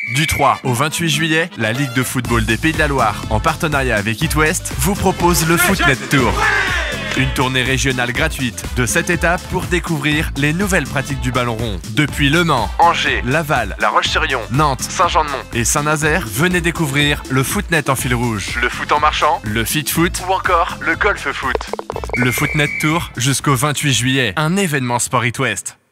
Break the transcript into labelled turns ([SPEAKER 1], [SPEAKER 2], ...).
[SPEAKER 1] Du 3 au 28 juillet, la Ligue de football des Pays de la Loire, en partenariat avec It West, vous propose le Footnet Tour. Une tournée régionale gratuite de 7 étapes pour découvrir les nouvelles pratiques du ballon rond. Depuis Le Mans, Angers, Laval, La Roche-sur-Yon, Nantes, Saint-Jean-de-Mont et Saint-Nazaire, venez découvrir le Footnet en fil rouge, le foot en marchant, le fit foot ou encore le golf foot. Le Footnet Tour jusqu'au 28 juillet, un événement Sport It West.